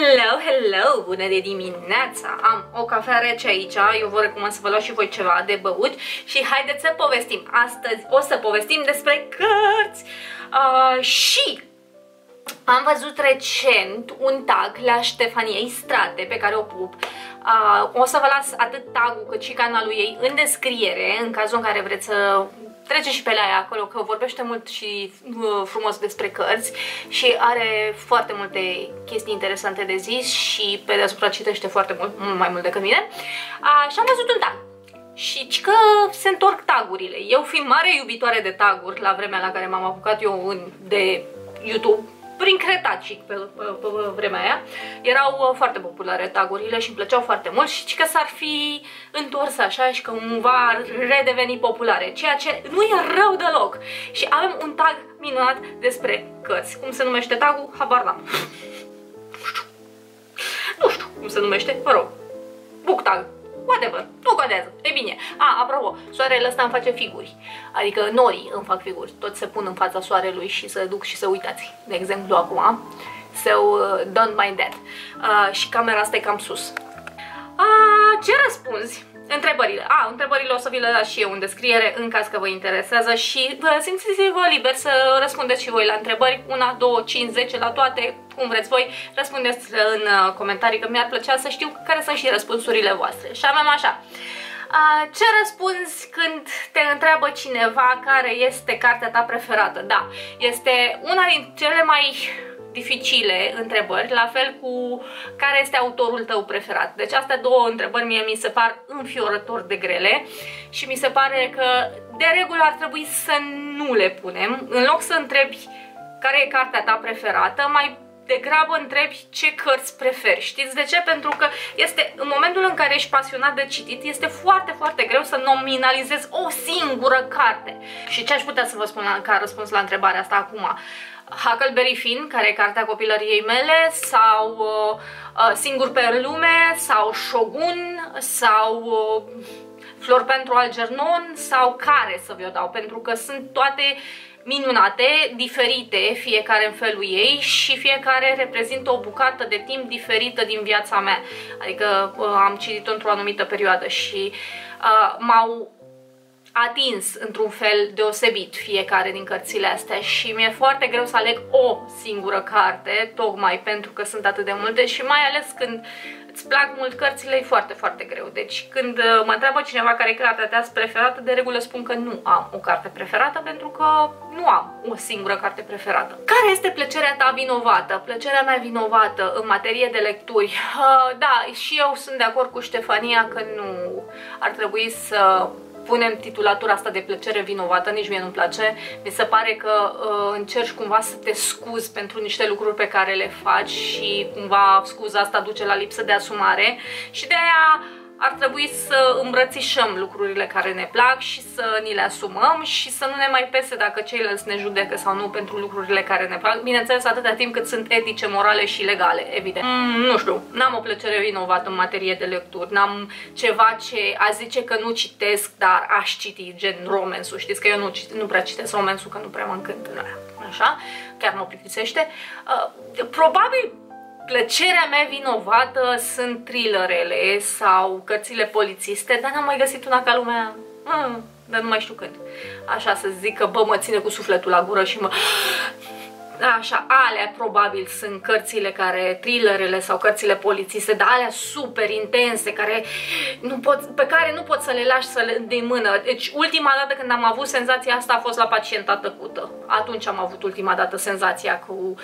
Hello, hello! Bună de dimineața! Am o cafea rece aici, eu vă recomand să vă luați și voi ceva de băut și haideți să povestim. Astăzi o să povestim despre cărți și am văzut recent un tag la Ștefaniei Strate pe care o pup. O să vă las atât tagul cât și canalul ei în descriere, în cazul în care vreți să treceți și pe la ea acolo, că vorbește mult și frumos despre cărți și are foarte multe chestii interesante de zis și pe deasupra citește foarte mult, mult mai mult decât mine. Și am văzut un tag. Și că se întorc tagurile. Eu fiind mare iubitoare de taguri la vremea la care m-am apucat eu de YouTube, prin cretacic pe vremea aia, erau foarte populare tagurile și îmi plăceau foarte mult și că s-ar fi întors așa și că cumva ar redeveni populare, ceea ce nu e rău deloc. Și avem un tag minunat despre cărți. Cum se numește tagul? Habar n-am. Nu știu cum se numește, mă rog. Book tag. Whatever, nu contează. E bine. Apropo, soarele ăsta îmi face figuri. Adică norii îmi fac figuri. Toți se pun în fața soarelui și să duc și să uitați. De exemplu acum. So, don't mind that. Și camera asta e cam sus. Ce răspunzi? Întrebările. Întrebările o să vi le las și eu în descriere în caz că vă interesează și simțiți-vă liber să răspundeți și voi la întrebări. 1, 2, 5, 10, la toate, cum vreți voi. Răspundeți în comentarii că mi-ar plăcea să știu care sunt și răspunsurile voastre. Și avem așa. Ce răspunzi când te întreabă cineva care este cartea ta preferată? Da, este una din cele mai dificile întrebări, la fel cu care este autorul tău preferat. Deci astea două întrebări mie mi se par înfiorător de grele și mi se pare că de regulă ar trebui să nu le punem. În loc să întrebi care e cartea ta preferată, mai degrabă întrebi ce cărți preferi. Știți de ce? Pentru că este, în momentul în care ești pasionat de citit, este foarte, foarte greu să nominalizezi o singură carte. Și ce aș putea să vă spun ca răspuns la întrebarea asta acum? Huckleberry Finn, care e cartea copilăriei mele, sau Singur pe lume, sau Shogun, sau Flori pentru Algernon, sau care să vi-o dau, pentru că sunt toate minunate, diferite, fiecare în felul ei și fiecare reprezintă o bucată de timp diferită din viața mea. Adică am citit într-o anumită perioadă și m-au atins într-un fel deosebit fiecare din cărțile astea și mi-e foarte greu să aleg o singură carte, tocmai pentru că sunt atât de multe și mai ales când îți plac mult cărțile, e foarte, foarte greu. Deci când mă întreabă cineva care e cartea ta preferată, de regulă spun că nu am o carte preferată pentru că nu am o singură carte preferată. Care este plăcerea ta vinovată? Plăcerea mea vinovată în materie de lecturi? Da, și eu sunt de acord cu Ștefania că nu ar trebui să punem titulatura asta de plăcere vinovată, nici mie nu-mi place. Mi se pare că încerci cumva să te scuzi pentru niște lucruri pe care le faci și cumva scuza asta duce la lipsă de asumare și de aia ar trebui să îmbrățișăm lucrurile care ne plac și să ni le asumăm și să nu ne mai pese dacă ceilalți ne judecă sau nu pentru lucrurile care ne plac. Bineînțeles, atâta timp cât sunt etice, morale și legale, evident. Nu știu, n-am o plăcere vinovată în materie de lecturi, n-am ceva ce a zice că nu citesc, dar aș citi, gen romanțul. Știți că eu nu prea citesc romanțul, că nu prea mă încântă, așa, chiar mă plictisește. Probabil plăcerea mea vinovată sunt thrillerele sau cărțile polițiste, dar n-am mai găsit una ca lumea, dar nu mai știu când. Așa să zic că, bă, mă ține cu sufletul la gură și mă... Așa, alea probabil sunt cărțile care, thrillerele sau cărțile polițiste, dar alea super intense, pe care nu poți să le lași de mână. Deci ultima dată când am avut senzația asta a fost la Pacienta tăcută. Atunci am avut ultima dată senzația cu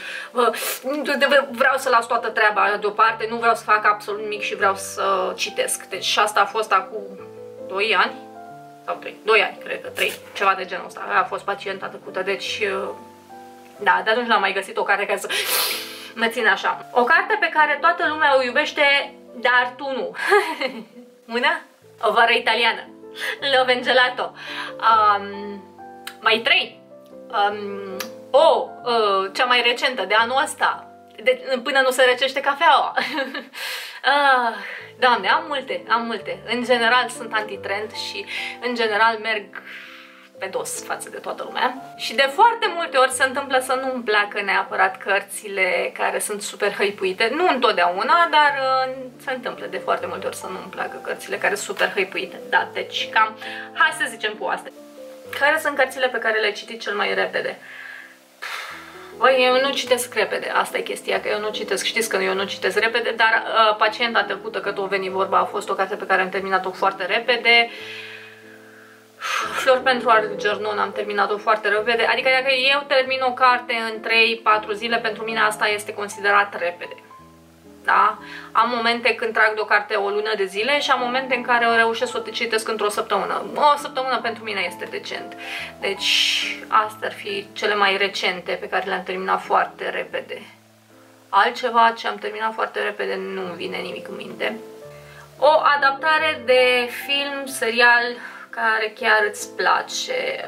vreau să las toată treaba deoparte, nu vreau să fac absolut nimic și vreau să citesc. Deci și asta a fost acum 2 ani sau 3, 2 ani, cred că 3, ceva de genul ăsta. A fost Pacienta tăcută, deci... Da, de atunci n-am mai găsit o carte care să mă țină așa. O carte pe care toată lumea o iubește, dar tu nu. Una? O vară italiană. Love and Gelato. Mai 3. Cea mai recentă de anul ăsta. Până nu se răcește cafeaua. Doamne, am multe. În general sunt antitrend și în general merg pe dos față de toată lumea. Și de foarte multe ori se întâmplă să nu-mi placă neapărat cărțile care sunt super hăipuite. Nu întotdeauna, dar se întâmplă de foarte multe ori să nu-mi placă cărțile care sunt super hăipuite. Da, deci cam, hai să zicem cu astea. Care sunt cărțile pe care le-ai citit cel mai repede? Băi, eu nu citesc repede, asta e chestia, că eu nu citesc, știți că eu nu citesc repede, dar Pacienta tăcută, că tot veni vorba, a fost o carte pe care am terminat-o foarte repede. Flori pentru Algernon am terminat-o foarte repede, adică dacă eu termin o carte în 3-4 zile, pentru mine asta este considerat repede. Da? Am momente când trag de o carte o lună de zile și am momente în care o reușesc să o citesc într-o săptămână. O săptămână pentru mine este decent. Deci astea ar fi cele mai recente pe care le-am terminat foarte repede. Altceva ce am terminat foarte repede nu-mi vine nimic în minte. O adaptare de film, serial care chiar îți place.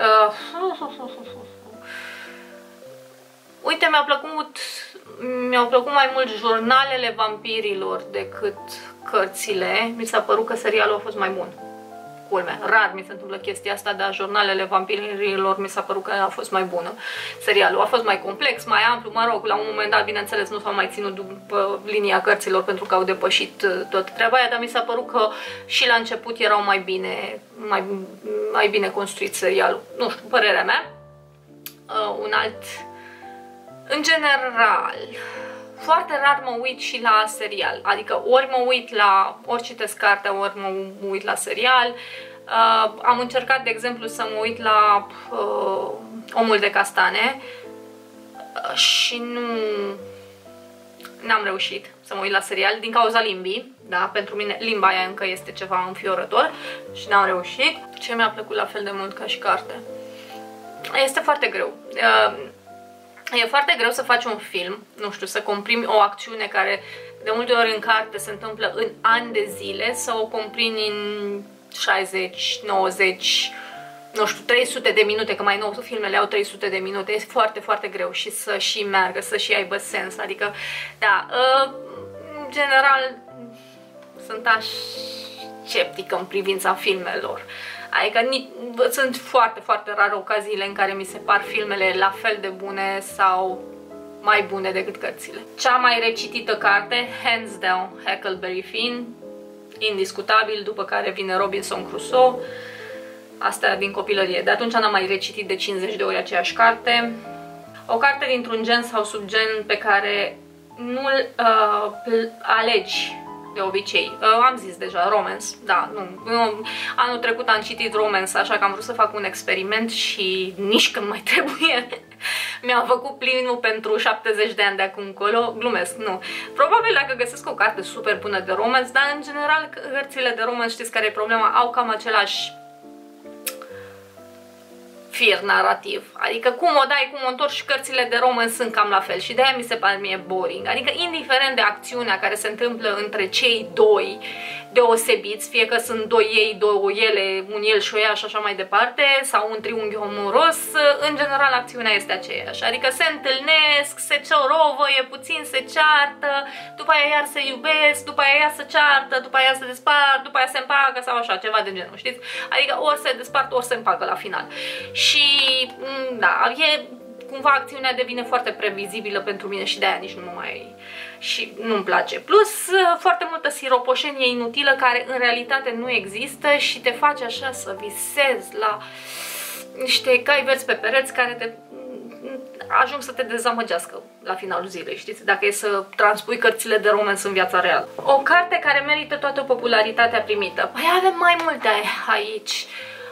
Uite, mi-au plăcut mai mult jurnalele vampirilor decât cărțile. Mi s-a părut că serialul a fost mai bun. Culmea, rar mi se întâmplă chestia asta, dar jurnalele vampirilor mi s-a părut că a fost mai bună. Serialul a fost mai complex, mai amplu, mă rog, la un moment dat, bineînțeles, nu s-au mai ținut după linia cărților pentru că au depășit tot treaba aia, dar mi s-a părut că și la început erau mai bine construit serialul. Nu știu, părerea mea. Un alt... În general, foarte rar mă uit și la serial, adică ori mă uit la, ori citesc cartea, ori mă uit la serial. Am încercat, de exemplu, să mă uit la Omul de castane și n-am reușit să mă uit la serial din cauza limbii, da? Pentru mine limba aia încă este ceva înfiorător și n-am reușit. Ce mi-a plăcut la fel de mult ca și carte? Este foarte greu. E foarte greu să faci un film, nu știu, să comprimi o acțiune care de multe ori în carte se întâmplă în ani de zile, să o comprimi în 60, 90, nu știu, 300 de minute, că mai nou filmele au 300 de minute, e foarte, foarte greu și să și meargă, să și aibă sens, adică, da, în general sunt sceptică în privința filmelor. Adică sunt foarte, foarte rare ocaziile în care mi se par filmele la fel de bune sau mai bune decât cărțile. Cea mai recitită carte, hands down, Huckleberry Finn, indiscutabil, după care vine Robinson Crusoe, asta din copilărie. De atunci n-am mai recitit de 50 de ori aceeași carte. O carte dintr-un gen sau subgen pe care nu-l alegi de obicei. Am zis deja, romance, da, nu. Anul trecut am citit romance, așa că am vrut să fac un experiment și nici când mai trebuie. Mi-am făcut plinul pentru 70 de ani de acum încolo, glumesc, nu. Probabil dacă găsesc o carte super bună de romance, dar în general cărțile de romance, știți care e problema? Au cam același fir narrativ. Adică cum o dai, cum o întorci, și cărțile de romance sunt cam la fel și de aia mi se pare mie boring. Adică indiferent de acțiunea care se întâmplă între cei doi deosebiți, fie că sunt doi ei, două ele, un el și o ea și așa mai departe, sau un triunghi amoros, în general acțiunea este aceeași. Adică se întâlnesc, se ciorovăie, puțin se ceartă, după aia iar se iubesc, după aia iar se ceartă, după aia se despart, după aia se împacă sau așa, ceva de genul, știți? Adică ori se despart, ori se împacă la final. Și, da, cumva acțiunea devine foarte previzibilă pentru mine și de-aia nici nu mai... și nu-mi place. Plus, foarte multă siropoșenie inutilă care în realitate nu există și te face așa să visezi la niște cai verzi pe pereți care ajung să te dezamăgească la finalul zilei, știți? Dacă e să transpui cărțile de romance în viața reală. O carte care merită toată popularitatea primită. Păi avem mai multe aici.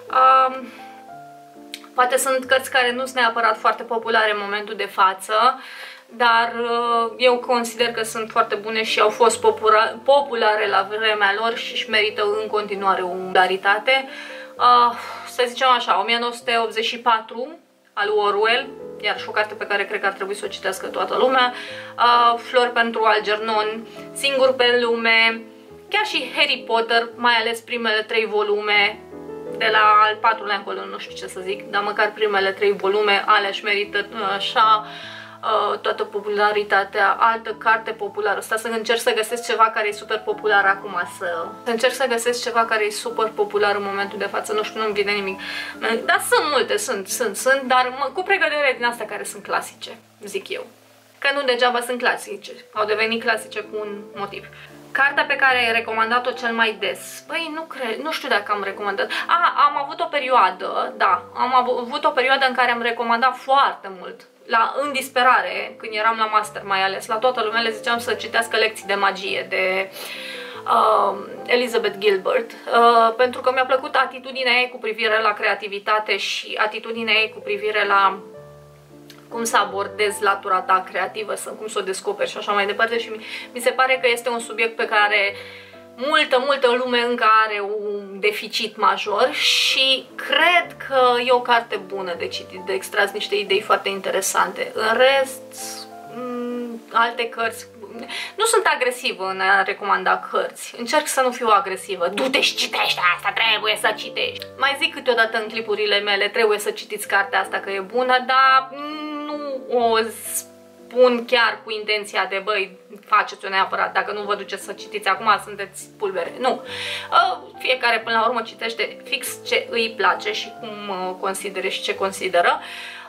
Poate sunt cărți care nu sunt neapărat foarte populare în momentul de față, dar eu consider că sunt foarte bune și au fost populare la vremea lor și își merită în continuare o popularitate. Să zicem așa, 1984 al lui Orwell, iar și o carte pe care cred că ar trebui să o citească toată lumea, Flori pentru Algernon, Singur pe lume, chiar și Harry Potter, mai ales primele 3 volume, de la al 4-lea încolo, nu știu ce să zic, dar măcar primele 3 volume, alea își merită așa. toată popularitatea. Altă carte populară, asta să încerc să găsesc ceva care e super popular acum, să încerc să găsesc ceva care e super popular în momentul de față, nu știu, nu-mi vine nimic. Dar sunt multe, sunt, dar cu pregătire din astea care sunt clasice, zic eu. Că nu degeaba sunt clasice, au devenit clasice cu un motiv. Cartea pe care ai recomandat-o cel mai des? Băi, nu știu dacă am recomandat. Am avut o perioadă, da, am avut o perioadă în care am recomandat foarte mult. În disperare, când eram la master mai ales, la toată lumea le ziceam să citească Lecții de magie de Elizabeth Gilbert, pentru că mi-a plăcut atitudinea ei cu privire la creativitate și atitudinea ei cu privire la cum să abordezi latura ta creativă, cum să o descoperi și așa mai departe, și mi se pare că este un subiect pe care multă lume încă are un deficit major și cred că e o carte bună de citit, de extras niște idei foarte interesante. În rest, alte cărți, nu sunt agresivă în a recomanda cărți, încerc să nu fiu agresivă. Du-te și citește asta, trebuie să citești. Mai zic câteodată în clipurile mele, trebuie să citiți cartea asta că e bună, dar nu o spun chiar cu intenția de băi, faceți-o neapărat, dacă nu vă duceți să citiți acum, sunteți pulbere. Nu. Fiecare până la urmă citește fix ce îi place și cum consideră și ce consideră.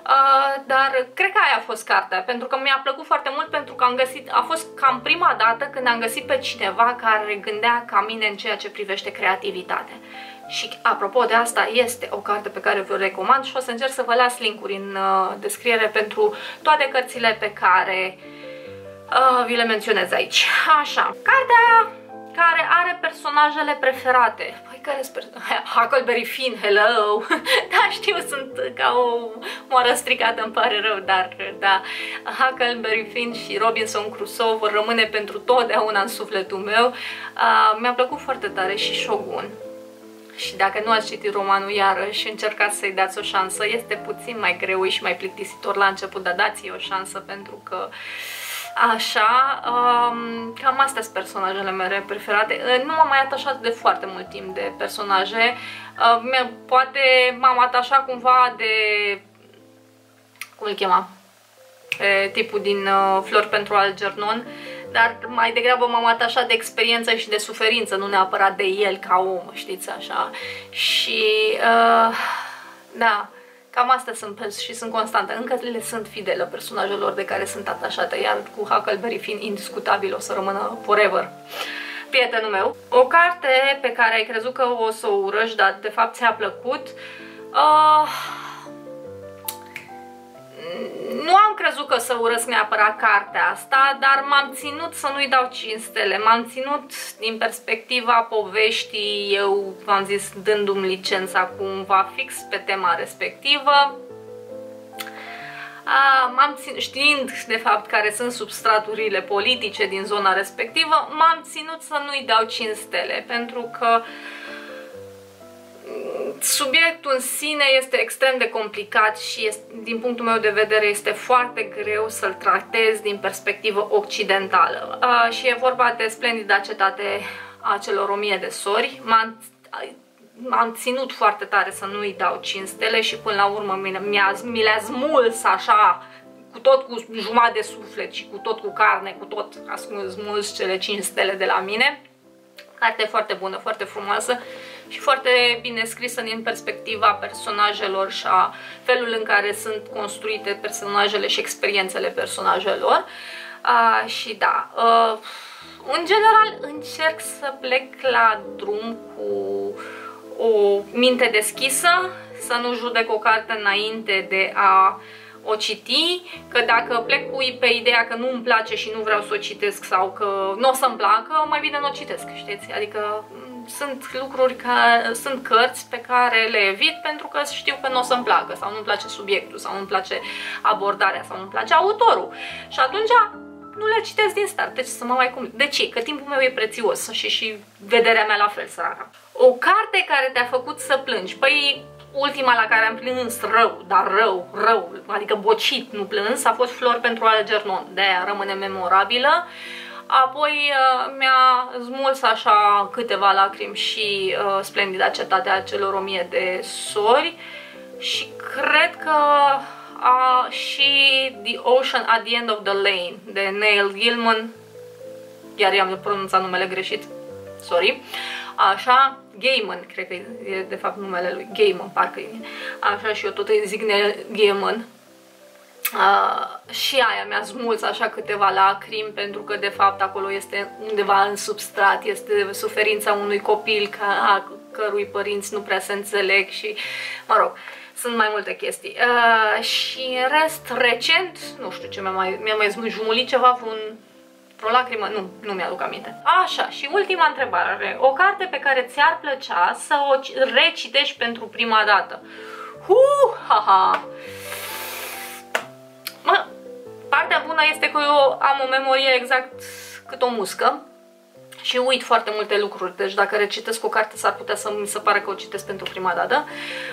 Dar cred că aia a fost cartea, pentru că mi-a plăcut foarte mult, pentru că a fost cam prima dată când am găsit pe cineva care gândea ca mine în ceea ce privește creativitatea. Și apropo de asta, este o carte pe care vă recomand și o să încerc să vă las linkuri în descriere pentru toate cărțile pe care vi le menționez aici. Așa, cartea care are personajele preferate. Păi, care sunt Huckleberry Finn, hello! Da, știu, sunt ca o moară stricată, îmi pare rău, dar da, Huckleberry Finn și Robinson Crusoe vor rămâne pentru totdeauna în sufletul meu. Mi-a plăcut foarte tare și Shogun. Și dacă nu ați citit romanul, iarăși încercați să-i dați o șansă. Este puțin mai greu și mai plictisitor la început, dar dați-i o șansă, pentru că așa, cam astea sunt personajele mele preferate. Nu m-am mai atașat de foarte mult timp de personaje. Poate m-am atașat cumva de... cum îl chema? Tipul din Flori pentru Algernon, dar mai degrabă m-am atașat de experiență și de suferință, nu neapărat de el ca om, știți, așa. Și da, cam astea sunt și sunt constante. Încă le sunt fidelă personajelor de care sunt atașată, iar cu Huckleberry Finn indiscutabil o să rămână forever prietenul meu. O carte pe care ai crezut că o să o urăști, dar de fapt ți-a plăcut. Nu am crezut că o să urăsc neapărat cartea asta, dar m-am ținut să nu-i dau 5 stele. M-am ținut din perspectiva poveștii, eu v-am zis, dându-mi licența cumva fix pe tema respectivă. Știind de fapt care sunt substraturile politice din zona respectivă, m-am ținut să nu-i dau 5 stele, pentru că subiectul în sine este extrem de complicat și din punctul meu de vedere este foarte greu să-l tratez din perspectivă occidentală. Și e vorba de Splendida cetate a celor 1000 de sori. M-am ținut foarte tare să nu-i dau 5 stele și până la urmă mi le-a smuls așa, cu tot cu jumătate de suflet și cu tot cu carne, cu tot a smuls cele 5 stele de la mine. Carte foarte bună, foarte frumoasă și foarte bine scrisă din perspectiva personajelor și a felul în care sunt construite personajele și experiențele personajelor. Și da, în general încerc să plec la drum cu o minte deschisă, să nu judec o carte înainte de a o citi, că dacă plec pe ideea că nu îmi place și nu vreau să o citesc sau că nu o să-mi placă, mai bine nu o citesc, știți? Adică sunt lucruri, sunt cărți pe care le evit pentru că știu că nu o să-mi placă sau nu-mi place subiectul sau nu-mi place abordarea sau nu-mi place autorul. Și atunci nu le citesc din start. Deci să mă mai cum. De ce? Că timpul meu e prețios și vederea mea la fel, săraca. O carte care te-a făcut să plângi. Păi ultima la care am plâns rău, dar rău, adică bocit, nu plâns, a fost Flori pentru Algernon. De-aia rămâne memorabilă. Apoi mi-a smuls așa câteva lacrimi și Splendida cetate a celor 1000 de sori. Și cred că și citit The Ocean at the End of the Lane de Neil Gaiman. Iar i-am pronunțat numele greșit. Sorry. Așa, Gaiman, cred că e de fapt numele lui. Gaiman, parcă e. Așa, și eu tot îi zic Neil Gaiman. Și aia mi-a smulț așa câteva lacrimi, pentru că de fapt acolo este undeva în substrat, este suferința unui copil cărui părinți nu prea se înțeleg și, mă rog, sunt mai multe chestii. Și în rest, recent, nu știu ce mi-a mai jumulit ceva, vreo lacrimă, nu mi-aduc aminte. Așa, și ultima întrebare. O carte pe care ți-ar plăcea să o recitești pentru prima dată? Ha-ha! Partea bună este că eu am o memorie exact cât o muscă și uit foarte multe lucruri, deci dacă recitesc o carte s-ar putea să mi se pare că o citesc pentru prima dată.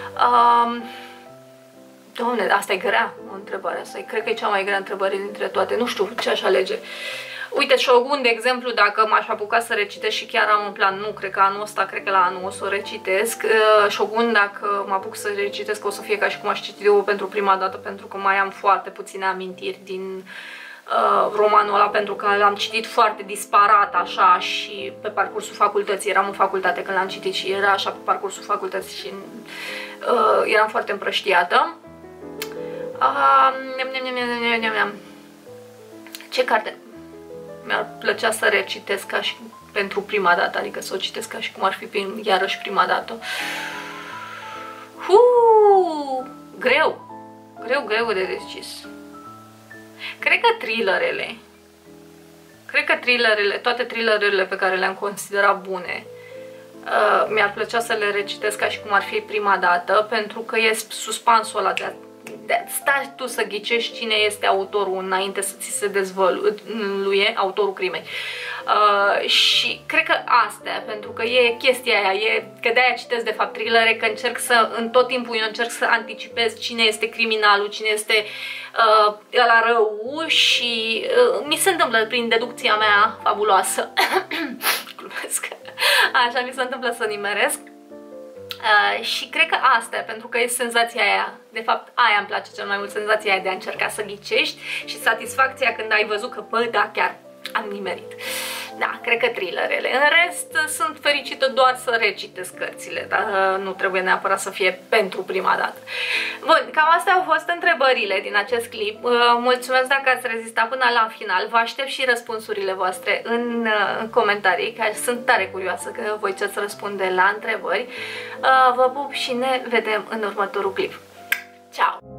Doamne, asta e grea, o întrebare asta. Cred că e cea mai grea întrebare dintre toate. Nu știu ce aș alege. Uite, Shogun, de exemplu, dacă m-aș apuca să recitesc și chiar am un plan, nu, cred că anul ăsta, cred că la anul o să o recitesc. Shogun, dacă mă apuc să recitesc, o să fie ca și cum aș citi eu pentru prima dată, pentru că mai am foarte puține amintiri din romanul ăla, pentru că l-am citit foarte disparat așa și pe parcursul facultății, eram în facultate când l-am citit și era așa pe parcursul facultății și eram foarte împrăștiată. Ce carte mi-ar plăcea să recitesc ca și pentru prima dată, adică să o citesc ca și cum ar fi iarăși prima dată? Greu de decis. Cred că thrillerele, toate thrillerele pe care le-am considerat bune, mi-ar plăcea să le recitesc ca și cum ar fi prima dată, pentru că e suspansul ăla de stai tu să ghicești cine este autorul înainte să ți se dezvăluie autorul crimei. Și cred că astea, pentru că e chestia aia, că de-aia citesc de fapt thrillere, că în tot timpul eu încerc să anticipez cine este criminalul, cine este ăla rău și mi se întâmplă prin deducția mea fabuloasă. Glumesc. Așa mi se întâmplă să nimeresc. Și cred că asta, pentru că e senzația aia, de fapt aia îmi place cel mai mult, senzația aia de a încerca să ghicești și satisfacția când ai văzut că, bă, da, chiar am nimerit. Da, cred că thrillerele. În rest, sunt fericită doar să recitesc cărțile, dar nu trebuie neapărat să fie pentru prima dată. Bun, cam astea au fost întrebările din acest clip. Mulțumesc dacă ați rezistat până la final. Vă aștept și răspunsurile voastre în comentarii, că sunt tare curioasă că voi ce-ți răspunde la întrebări. Vă pup și ne vedem în următorul clip. Ciao!